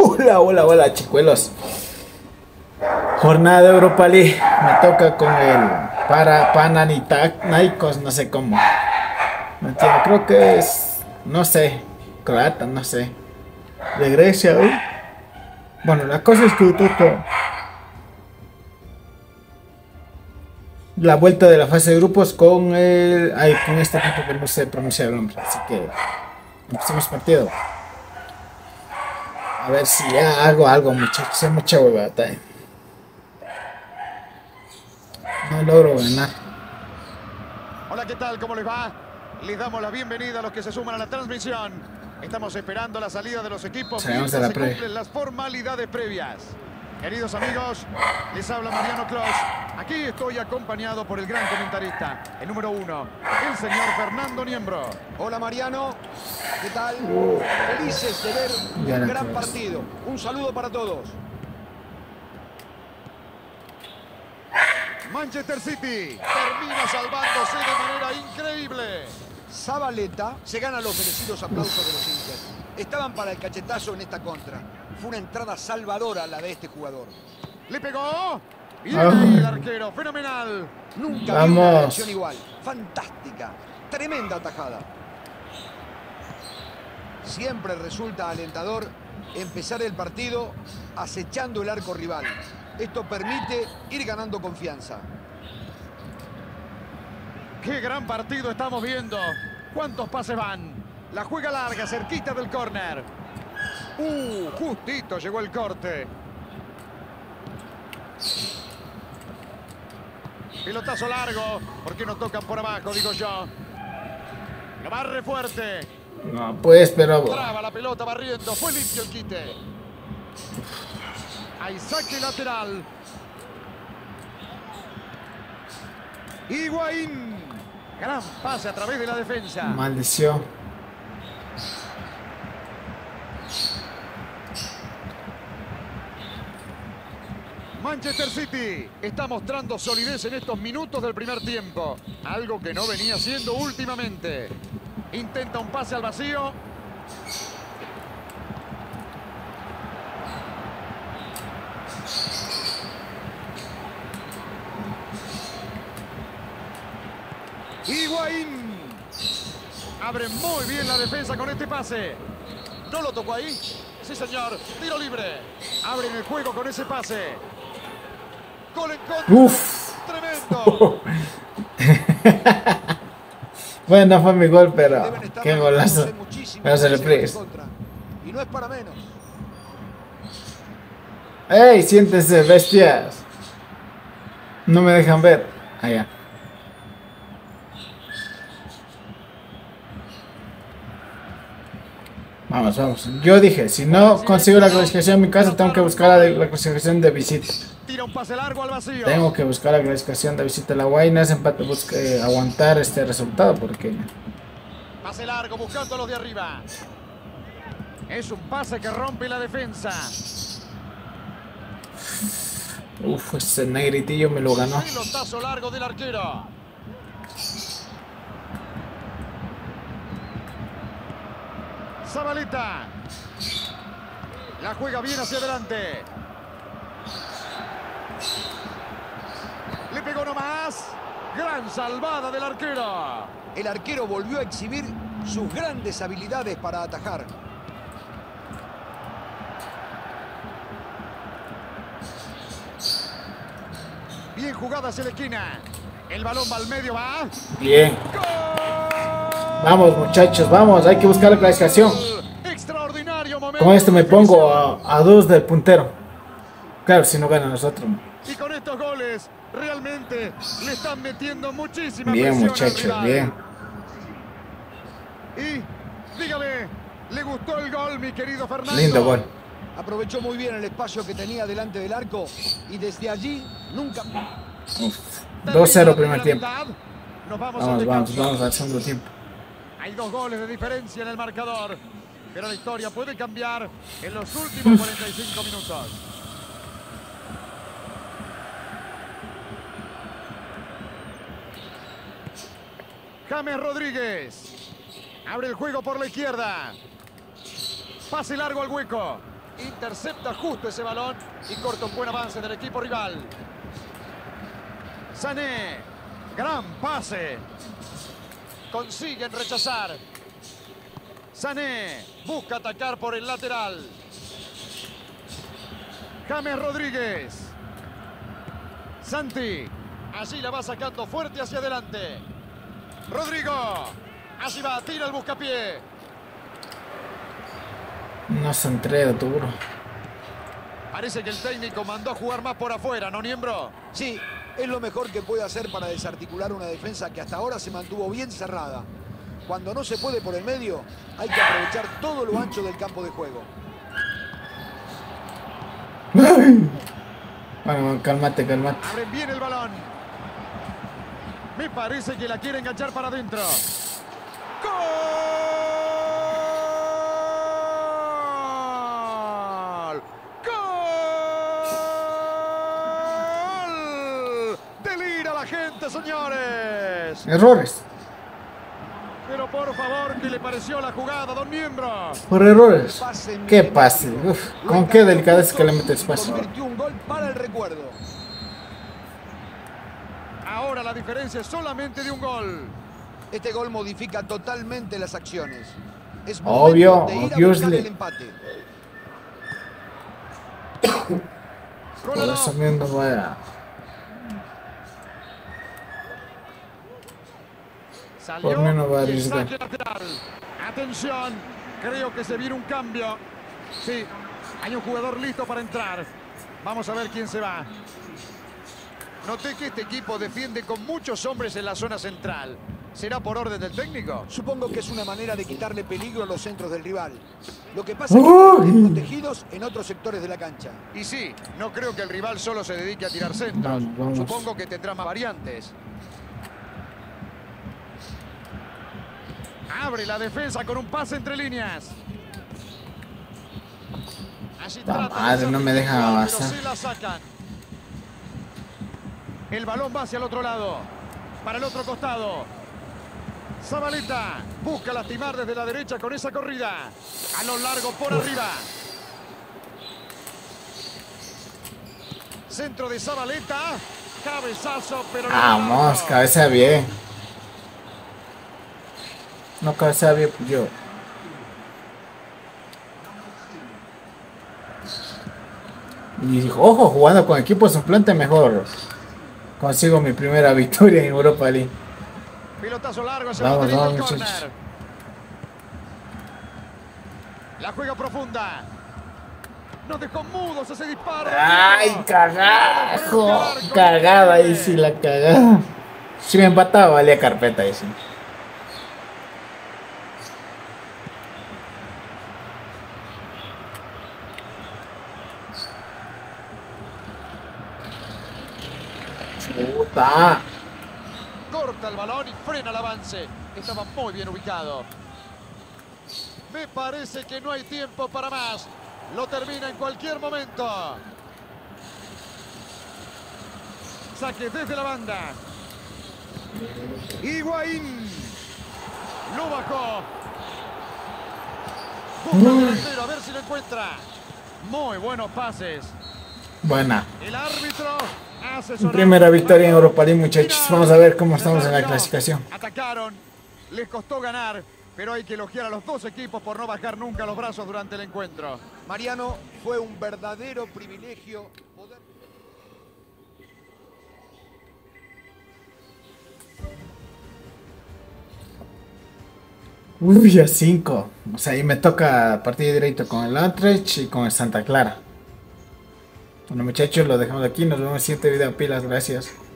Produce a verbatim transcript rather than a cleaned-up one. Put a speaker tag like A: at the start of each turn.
A: Hola, hola, hola, chicuelos. Jornada de Europa League. Me toca con el para Panathinaikos, no sé cómo. No entiendo, creo que es, no sé, croata, no sé. De Grecia, ¿eh? Bueno, la cosa es que me toca la vuelta de la fase de grupos con el, ay, con este equipo que no sé pronunciar el nombre. Así que empecemos partido. A ver si ya hago algo, muchachos. Es mucha huevada, ¿eh? No logro ganar.
B: Hola, ¿qué tal? ¿Cómo les va? Les damos la bienvenida a los que se suman a la transmisión. Estamos esperando la salida de los equipos
A: Salimos de
B: mientras
A: la
B: se
A: pre.
B: cumplen las formalidades previas. Queridos amigos, les habla Mariano Clos. Aquí estoy acompañado por el gran comentarista, el número uno, el señor Fernando Niembro.
C: Hola Mariano, ¿qué tal?
A: Uh,
C: Felices de ver
A: ya
C: un
A: la
C: gran
A: cagas.
C: partido. Un saludo para todos.
B: Manchester City termina salvándose de manera increíble.
C: Zabaleta se gana los merecidos aplausos de los hinchas. Estaban para el cachetazo en esta contra. Fue una entrada salvadora la de este jugador.
B: Le pegó. Y
A: Ah.
B: ahí el arquero, fenomenal.
C: Nunca
A: Vamos.
C: vi una reacción igual. Fantástica. Tremenda atajada. Siempre resulta alentador empezar el partido acechando el arco rival. Esto permite ir ganando confianza.
B: ¡Qué gran partido estamos viendo! ¿Cuántos pases van? La juega larga, cerquita del córner. ¡Uh! Justito llegó el corte. Pelotazo largo. ¿Por qué no tocan por abajo, digo yo? Lo barre fuerte.
A: No, pues, pero.
B: Traba la pelota barriendo. Fue limpio el quite. Hay saque lateral. Higuaín. Gran pase a través de la defensa.
A: Maldición.
B: Manchester City está mostrando solidez en estos minutos del primer tiempo. Algo que no venía haciendo últimamente. Intenta un pase al vacío. Higuaín. Abre muy bien la defensa con este pase. ¿No lo tocó ahí? Sí, señor. Tiro libre. Abren el juego con ese pase. Gol en contra.
A: Uf.
B: Tremendo.
A: Bueno, no fue mi gol, pero
C: Deben estar
A: qué golazo.
C: manejándose muchísimo
A: Pero se le
C: ese gol en
A: fríes.
C: contra. Y no es para menos.
A: ¡Ey! Siéntese, bestias. No me dejan ver. Allá. Vamos, vamos. Yo dije, si no consigo la clasificación en mi casa, tengo que buscar la, de- la clasificación de visita.
B: Tira un pase largo al vacío.
A: Tengo que buscar la clasificación de visita a la Guayna. Es empate, busca, eh, aguantar este resultado porque
B: Pase largo buscando a los de arriba. Es un pase que rompe la defensa.
A: uf, ese negritillo me lo ganó.
B: Pelotazo largo del arquero. Zabaleta. La juega bien hacia adelante. Le pegó nomás. Gran salvada del arquero.
C: El arquero volvió a exhibir sus grandes habilidades para atajar.
B: Bien jugada hacia la esquina. El balón va al medio, va.
A: Bien.
B: ¡Gol!
A: Vamos, muchachos, vamos. Hay que buscar la clasificación.
B: Extraordinario momento.
A: Con esto me
B: de
A: pongo
B: definición.
A: a, a dos del puntero. Claro, si no gana nosotros.
B: Y con estos goles, realmente le están metiendo muchísima
A: Bien,
B: presión al
A: muchachos,
B: rival.
A: bien.
B: Y dígame, ¿le gustó el gol, mi querido Fernando?
A: Lindo gol.
C: Aprovechó muy bien el espacio que tenía delante del arco y desde allí nunca...
A: dos cero primer tiempo.
B: Nos vamos,
A: Vamos,
B: al
A: vamos,
B: descanso.
A: vamos al segundo tiempo.
B: Hay dos goles de diferencia en el marcador, pero la historia puede cambiar en los últimos cuarenta y cinco minutos. James Rodríguez abre el juego por la izquierda. Pase largo al hueco. Intercepta justo ese balón y corta un buen avance del equipo rival. Sané. Gran pase. Consiguen rechazar. Sané busca atacar por el lateral. James Rodríguez. Santi. Allí la va sacando fuerte hacia adelante. Rodrigo. Allí va, tira el buscapié.
A: No se entrega duro.
B: Parece que el técnico mandó a jugar más por afuera, ¿no, Niembro?
C: Sí, es lo mejor que puede hacer para desarticular una defensa que hasta ahora se mantuvo bien cerrada. Cuando no se puede por el medio, hay que aprovechar todo lo ancho del campo de juego.
A: Bueno, cálmate, cálmate.
B: Abren bien el balón. Me parece que la quiere enganchar para adentro. ¡Gol! ¡Gol! ¡Delira la gente, señores!
A: Errores.
B: Pero por favor, ¿qué le pareció la jugada, don Niembro?
A: Por errores. ¿Qué pase? Uf, con qué delicadeza que le metes pase.
C: Convirtió un gol para el recuerdo.
B: Ahora la diferencia es solamente de un gol.
C: Este gol modifica totalmente las acciones. Es
A: Obvio,
C: momento de ir a buscar
A: obviously.
C: el empate.
A: Por eso mismo vaya.
B: Salió
A: Por menos va a
B: y el
A: arriesgar.
B: saque lateral. Atención, creo que se viene un cambio. Sí, hay un jugador listo para entrar. Vamos a ver quién se va. Noté que este equipo defiende con muchos hombres en la zona central. ¿Será por orden del técnico?
C: Supongo que es una manera de quitarle peligro a los centros del rival. Lo que pasa es que
A: ¡Uy!
C: están protegidos en otros sectores de la cancha.
B: Y sí, no creo que el rival solo se dedique a tirar centros.
A: Vamos, vamos.
B: Supongo que tendrá más variantes. Abre la defensa con un pase entre líneas. Allí
A: La
B: trata de
A: madre,
B: ser
A: no me deja
B: individual,
A: avanzar.
B: pero sí la sacan. El balón va hacia el otro lado. Para el otro costado. Zabaleta busca lastimar desde la derecha con esa corrida. A lo largo por arriba. Centro de Zabaleta. Cabezazo, pero no
A: Vamos,
B: largo.
A: cabeza bien. No cabeza bien, pues yo. Y dijo, ojo, jugando con equipo suplente mejor. Consigo mi primera victoria en Europa League.
B: Pilotazo largo, se
A: Vamos,
B: va teniendo el
A: vamos,
B: córner.
A: muchachos.
B: La juega profunda. Nos dejó mudos ese disparo.
A: Ay, carajo. Cagada ahí sí, la cagada. Si me empataba, valía carpeta ahí sí. Puta.
B: Corta el balón y frena el avance. Estaba muy bien ubicado. Me parece que no hay tiempo para más. Lo termina en cualquier momento. Saque desde la banda. Higuaín. Lo bajó. Busca el delantero, a ver si lo encuentra. Muy buenos pases.
A: Buena.
B: El árbitro hace
A: Mi
B: sonar
A: primera victoria en
B: el
A: Europa League, muchachos.
B: final.
A: Vamos a ver cómo estamos
B: Se
A: en la
B: terminó.
A: clasificación.
B: Atacaron, les costó ganar, pero hay que elogiar a los dos equipos por no bajar nunca los brazos durante el encuentro.
C: Mariano, fue un verdadero privilegio poder...
A: Uy, a cinco. O sea, ahí me toca partido directo con el Utrecht y con el Santa Clara. Bueno, muchachos, lo dejamos aquí. Nos vemos en el siguiente video. Pilas, gracias.